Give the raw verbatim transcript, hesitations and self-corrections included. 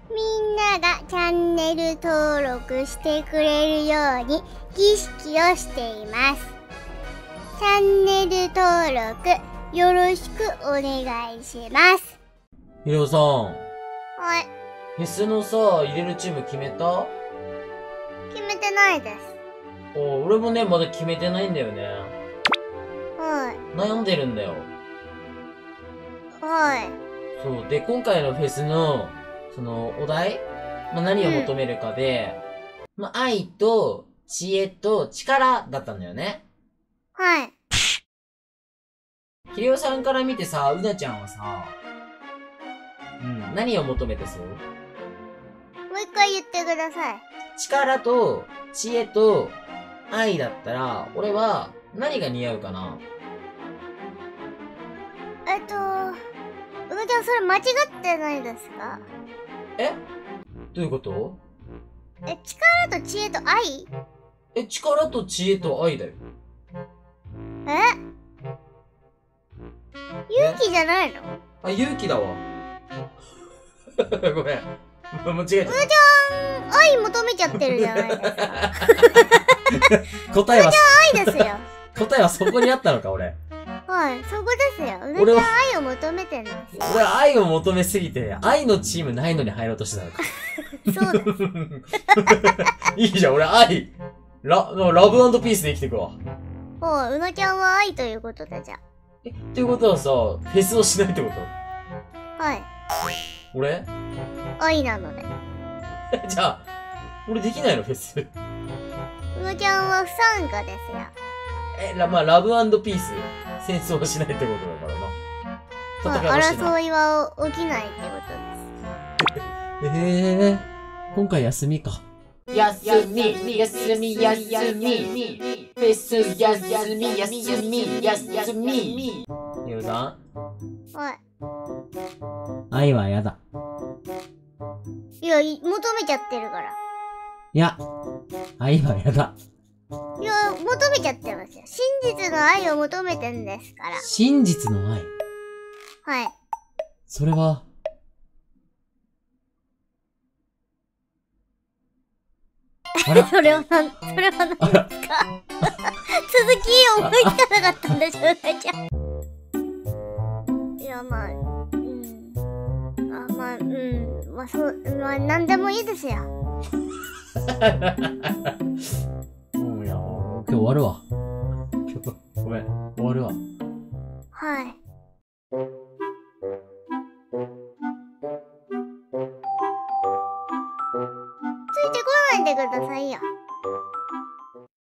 みんながチャンネル登録してくれるように儀式をしています。チャンネル登録よろしくお願いします。 ひろさん。 はい。 フェスのさ、入れるチーム決めた？ 決めてないです。 お俺もね、まだ決めてないんだよね。 はい。 悩んでるんだよ。 はい。 そう。で、今回のフェスの、その、お題、まあ、何を求めるかで、うん、まあ、愛と、知恵と、力だったんだよね。 はい。 ひろさんから見てさ、うなちゃんはさ、うん、何を求めてそう？ もう一回言ってください。 力と、知恵と、愛だったら、俺は、何が似合うかな？ えっと、うなちゃんそれ間違ってないですか？ え？どういうこと？ え、力と知恵と愛？ え、力と知恵と愛だよ。 え？勇気じゃないの？ あ、勇気だわ。ごめん。間違えちゃった。 うなちゃん、愛求めちゃってるじゃないですか。 答えは、 うなちゃん愛ですよ。 答えはそこにあったのか、俺。 はい、そこですよ。うなちゃん愛を求めてるんですよ。 俺は愛を求めすぎて、愛のチームないのに入ろうとしてたのか。 そうです。 いいじゃん、俺愛。ラ、ラブピースで生きてくわ。 はい、うなちゃんは愛ということでじゃ。 え、っていうことはさ、フェスをしないってこと？ はい。 俺？ 愛なので。 じゃあ、俺できないの、フェス。 うなちゃんは不参加ですよ。 え、ら、まあ、ラブピース。戦争はしないってことだからな。 まあ、争いは起きないってことです。 ええー、今回休みか。 休み、休み、休み。フェス休み、休み、休み。 ひろさん？ はい。 愛は嫌だ。 いや、求めちゃってるから。 いや、愛は嫌だ。 いや、求めちゃってますよ。真実の愛を求めてんですから。 真実の愛？ はい。 それは、 あらそれはなん、それは何ですか？続き思いつかなかったんでしょうか、じゃあ。いや、まあ、うん。あ、まあ、うん。まあ、そう、まあ、なんでもいいですよ。 うん、いや、今日終わるわ。ごめん、終わるわ。 はい。ついてこないでくださいよ。